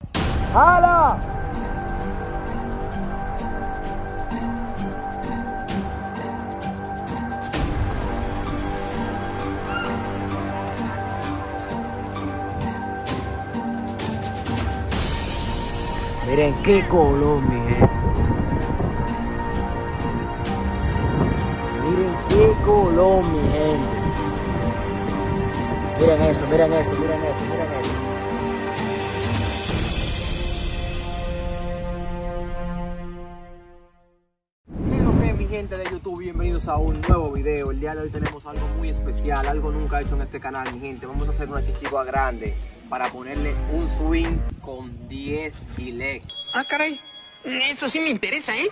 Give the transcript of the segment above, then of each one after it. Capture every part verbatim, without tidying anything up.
¡Hala! Miren qué color, mi gente. Miren qué color, mi gente. Miren eso, miren eso, miren eso, miren eso. ¿Qué es lo que es, mi gente de YouTube? Bienvenidos a un nuevo video. El día de hoy tenemos algo muy especial, algo nunca hecho en este canal, mi gente. Vamos a hacer una chichigua grande para ponerle un swing con diez giletes. Ah, caray, eso sí me interesa, ¿eh?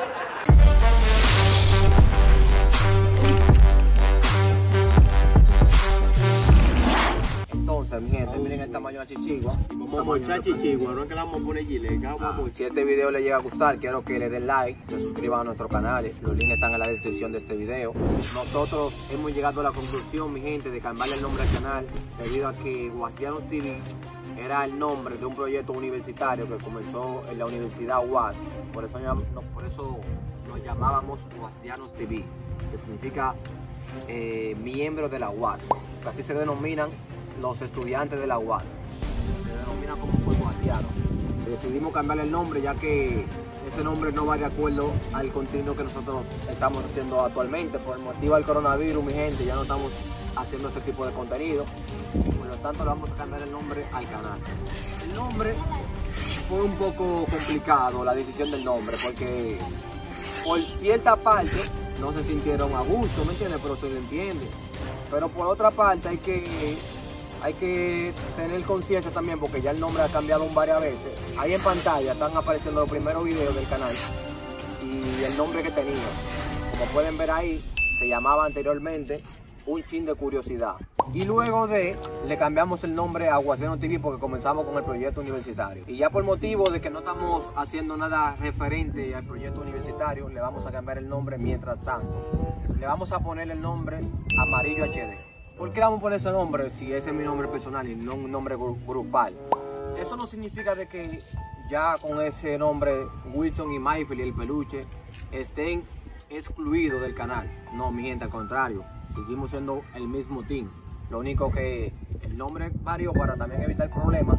Entonces, mi gente, miren el tamaño de la chichigua. Vamos a mochar chichigua, no es que la vamos a poner gilet. Ah, si este video les llega a gustar, quiero que le den like, se suscriban a nuestro canal. Los links están en la descripción de este video. Nosotros hemos llegado a la conclusión, mi gente, de cambiarle el nombre al canal debido a que Guasdianos T V era el nombre de un proyecto universitario que comenzó en la Universidad U A S. Por eso, por eso nos llamábamos Guasdianos T V, que significa eh, miembros de la U A S. Así se denominan los estudiantes de la U A S. Se denominan como pues, guasdianos. Decidimos cambiarle el nombre ya que ese nombre no va de acuerdo al contenido que nosotros estamos haciendo actualmente. Por el motivo del coronavirus, mi gente, ya no estamos haciendo ese tipo de contenido. Por lo tanto, le vamos a cambiar el nombre al canal. El nombre fue un poco complicado, la decisión del nombre, porque por cierta parte no se sintieron a gusto, ¿me entiendes? Pero se le entiende. Pero por otra parte hay que, hay que tener conciencia también, porque ya el nombre ha cambiado varias veces. Ahí en pantalla están apareciendo los primeros videos del canal y el nombre que tenía. Como pueden ver ahí, se llamaba anteriormente Un Chin de Curiosidad. Y luego de, le cambiamos el nombre a Guasdianos T V porque comenzamos con el proyecto universitario. Y ya por motivo de que no estamos haciendo nada referente al proyecto universitario, le vamos a cambiar el nombre mientras tanto. Le vamos a poner el nombre Amarillo H D. ¿Por qué le vamos a poner ese nombre si ese es mi nombre personal y no un nombre grupal? Eso no significa de que ya con ese nombre Wilson y Mayfield y el peluche estén excluidos del canal. No, mi gente, al contrario. Seguimos siendo el mismo team. Lo único que el nombre varió para también evitar problemas.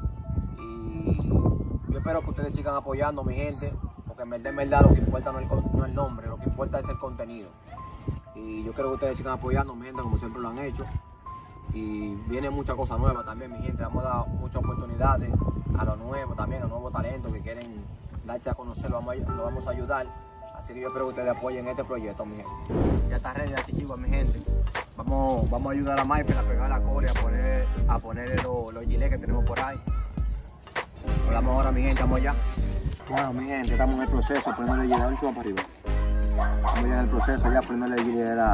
Y yo espero que ustedes sigan apoyando, mi gente, porque en verdad, en verdad lo que importa no es el, no el nombre, lo que importa es el contenido. Y yo quiero que ustedes sigan apoyando, mi gente, como siempre lo han hecho. Y vienen muchas cosas nuevas también, mi gente. Vamos a dar muchas oportunidades a los nuevos también, a los nuevos talentos que quieren darse a conocer, lo vamos a, lo vamos a ayudar. Así que yo espero que ustedes apoyen este proyecto, mi gente. Ya está ready la chichigua, mi gente. Vamos, vamos a ayudar a Mayfield a pegar la cola y a poner, a ponerle los, los gilets que tenemos por ahí. Hablamos ahora, mi gente, vamos allá. Bueno, mi gente, estamos en el proceso, ponerle el gilet último para arriba. Estamos ya en el proceso, ya ponerle el gilet a la,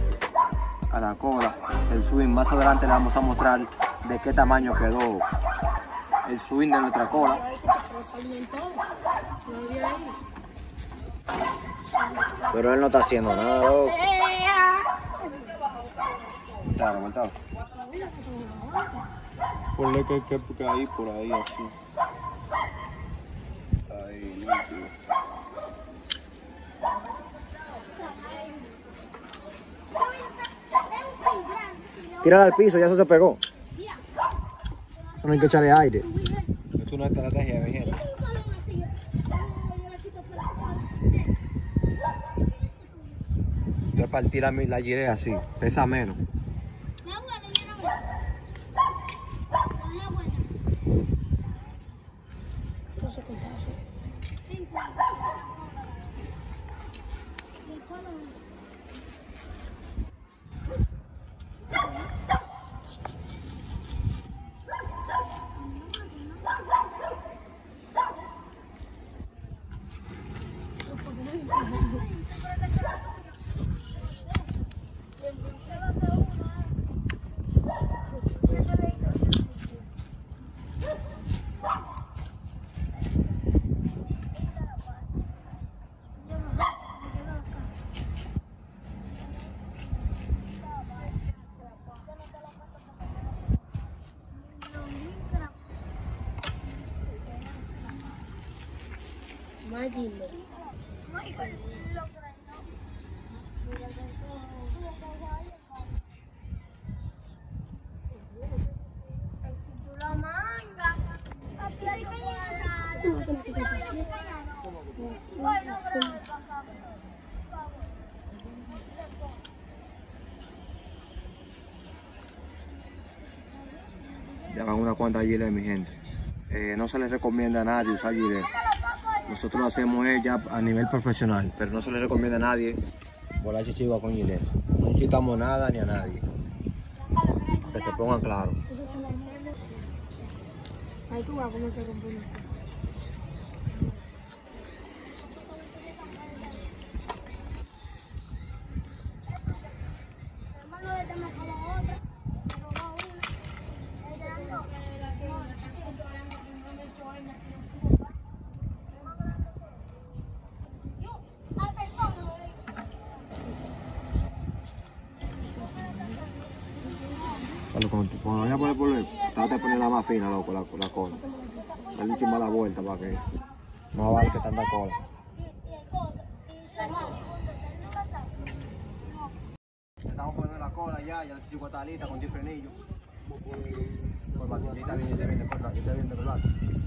a la cola. El swing, más adelante le vamos a mostrar de qué tamaño quedó el swing de nuestra cola. Pero él no está haciendo nada, loco. Claro, montado. Ponle que que caer por ahí así. Ahí, limpio. Tírala al piso, ya eso se pegó. No hay que echarle aire. Es una estrategia, mi gente. Yo partir la, la gilet así, pesa menos. llama Gile. Ya van unas cuantas giles, mi gente. Eh, no se les recomienda a nadie usar gilet. Nosotros lo hacemos ya a nivel profesional, pero no se les recomienda a nadie volar chichigua con gilet. No incitamos nada ni a nadie. Que se pongan claros. Ahí tú vas cómo se rompe. Cuando, cuando, cuando vayas a poner por el, trata de ponerla más fina, loco, la, la cola. Dale un chisme a la vuelta para que no vale que tanta cola. Estamos poniendo la cola ya, ya el chico está lista con diez frenillos. Por batillita bien, ya viene, por aquí, ya viene del lado.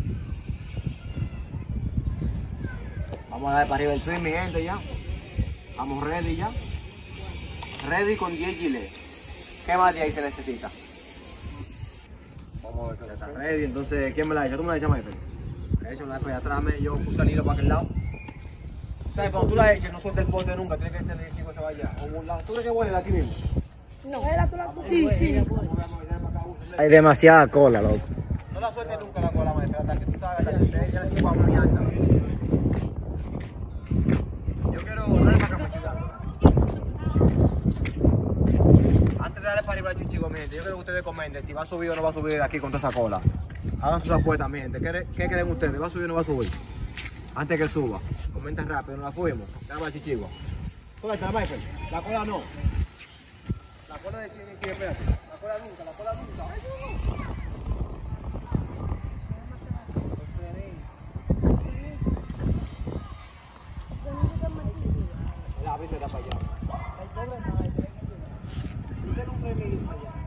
Vamos a dar para arriba el swing, mi gente, ya. Estamos ready ya. Ready con diez gilets. ¿Qué más de ahí se necesita? Vamos a ver si ya está ready. Entonces, ¿quién me la echa? ¿Tú me la echas, Michael? La echo, me la echo allá atrás. Yo puse el hilo para aquel lado. ¿Sabes? Cuando tú la eches, no suelta el poste nunca. Tienes que tener que se vaya a un lado. ¿Tú crees que huele de aquí mismo? No, era tú la sí, sí. Hay demasiada cola, loco. No la sueltes nunca la cola, Michael. Hasta que tú sabes, hasta que te ya le chupa muy alta. Yo quiero darle para acá, para antes de darle para arriba al chichigo, mi gente, yo quiero que ustedes comenten si va a subir o no va a subir de aquí con toda esa cola. Hagan sus apuestas, mi gente. ¿Qué, ¿Qué creen ustedes? ¿Va a subir o no va a subir? Antes que suba. Comenten rápido, no la fuimos. Dame al chichigo. Póngase, Michael. La cola no. La cola de chichigo, espérate. La cola nunca, la cola nunca. ¡Ay, no! La brisa está para allá. Usted un premio para allá.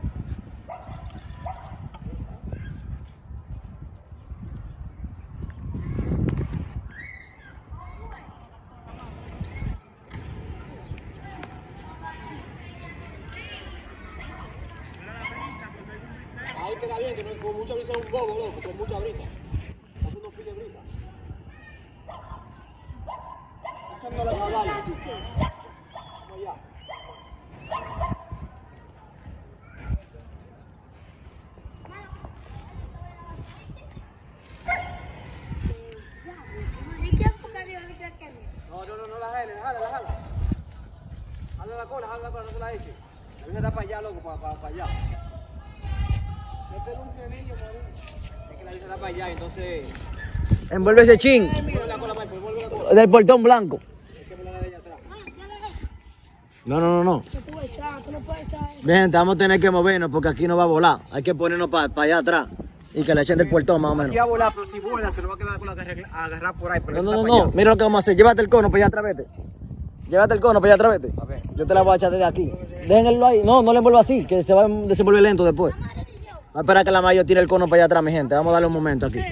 Ahí queda bien, que no, con mucha brisa es un bobo, loco, con mucha brisa. Haciendo un pile de brisa. Echando la caballa. Vamos allá. No, no, no, no la jale, jala, la jala. Jala la cola, jala la cola, no se la eche. La brisa está para allá, loco, para, para, para allá. Este es un frenillo, es que la brisa está para allá, entonces... Envuelve ese chin La cola, Michael, envuelve la cola. del portón blanco. Es que me la de allá atrás. No, no, no, no. Tú puedes echar, tú no puedes echar. Bien, gente, vamos a tener que movernos porque aquí no va a volar. Hay que ponernos para pa allá atrás y que le echen del portón más o menos. Aquí va a volar, pero si vuela se lo va a quedar con la que agarrar por ahí. Pero No, eso no, no, está no. para allá. Mira lo que vamos a hacer. Llévate el cono para allá atrás, vete. Llévate el cono para allá atrás, vete. A ver. Yo te la voy a echar desde aquí. Déjenlo ahí. No, no le envuelva así, que se va a desenvolver lento después. Vamos a esperar que la mayo tire el cono para allá atrás, mi gente. Vamos a darle un momento aquí.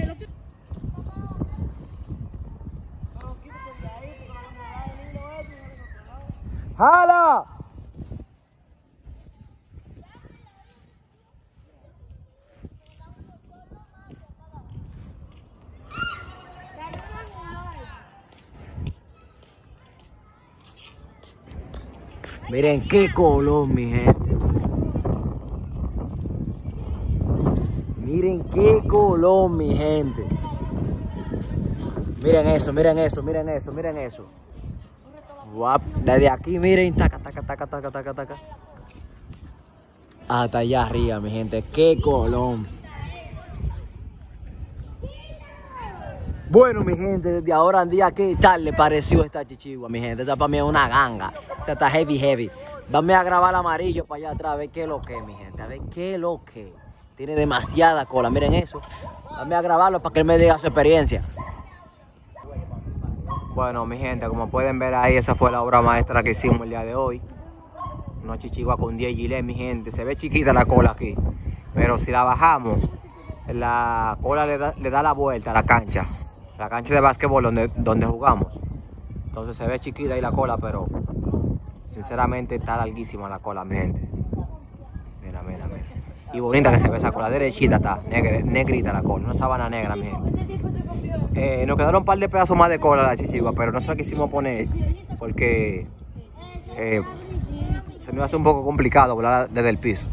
¡Jala! Miren qué color, mi gente. Miren qué color, mi gente. Miren eso, miren eso, miren eso, miren eso. Guap. Desde aquí, miren, taca, taca, taca, taca, taca, taca. Hasta allá arriba, mi gente. Qué color. Bueno, mi gente, desde ahora en día, ¿qué tal le pareció esta chichigua, mi gente? Esta para mí es una ganga. O sea, está heavy, heavy. Vamos a grabar el amarillo para allá atrás, a ver qué es lo que, mi gente. A ver qué es lo que. Tiene demasiada cola, miren eso. Vamos a grabarlo para que él me diga su experiencia. Bueno, mi gente, como pueden ver ahí, esa fue la obra maestra que hicimos el día de hoy. Una chichigua con diez giles, mi gente. Se ve chiquita la cola aquí, pero si la bajamos, la cola le da, le da la vuelta a la cancha. La cancha de básquetbol donde, donde jugamos. Entonces se ve chiquita ahí la cola, pero sinceramente está larguísima la cola, mi gente. Mira, mira, mira. Y bonita que se ve esa cola, derechita está, negra, negrita la cola, una sábana negra, mi gente. Eh, nos quedaron un par de pedazos más de cola la chichigua, pero no se la quisimos poner porque eh, se nos hace un poco complicado volar desde el piso.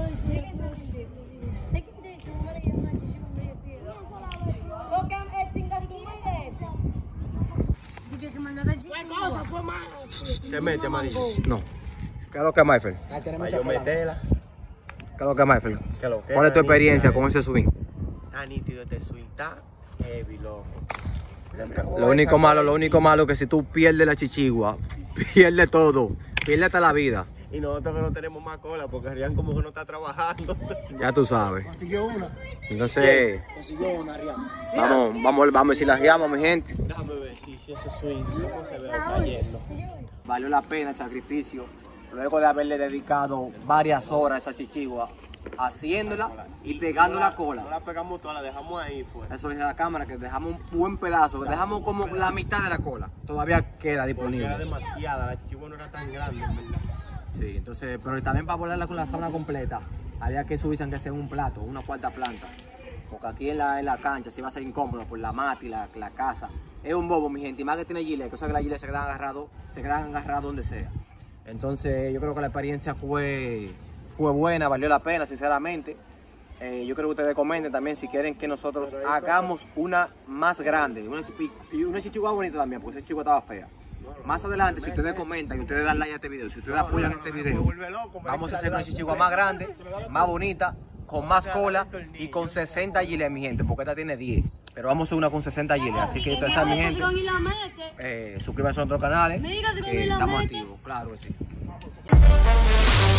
¿Qué mete, amarillo? No. ¿Qué es lo que es, Mayfield? Para yo meterla. ¿Qué es lo que es, Mayfield? ¿Qué lo que ¿Cuál es tu Está experiencia nítido, con ese swing? Está nítido este swing, está heavy, loco. Lo único malo, lo único malo es que si tú pierdes la chichigua, pierdes todo, pierdes hasta la vida. Y nosotros que no tenemos más cola porque Rian como que no está trabajando. Ya tú sabes. Consiguió una. Entonces, Consiguió una, Rian. vamos, vamos, vamos a ver si la guiamos, mi gente. Déjame ver si, si ese swing, cómo se ve cayendo. Valió la pena el sacrificio, luego de haberle dedicado varias horas a esa chichigua, haciéndola y pegando la cola. No la pegamos toda, la dejamos ahí, pues. Eso le dije a la cámara, que dejamos un buen pedazo, que dejamos como la mitad de la cola. Todavía queda Porque disponible. era demasiada, la chichigua no era tan grande, en verdad. Sí, entonces, pero también para volarla con la sábana completa, había que subirse aunque sea en un plato, una cuarta planta. Porque aquí en la, en la cancha se va a ser incómodo por la mata y la, la casa. Es un bobo, mi gente, y más que tiene gilet, que eso que la gilet se quedan agarrados, se quedan agarrados donde sea. Entonces, yo creo que la experiencia fue, fue buena, valió la pena, sinceramente. Eh, yo creo que ustedes comenten también si quieren que nosotros hagamos una más grande, una, y una chichigua bonita también, porque esa chichigua estaba fea. Más adelante, si ustedes comentan y ustedes dan like a este video, si ustedes apoyan este video, vamos a hacer una chichigua más grande, más bonita, con más cola y con sesenta giles, mi gente, porque esta tiene diez. Pero vamos a hacer una con sesenta giles, así que ustedes saben, mi gente, eh, suscríbanse a nuestros canales, que estamos activos, claro que sí.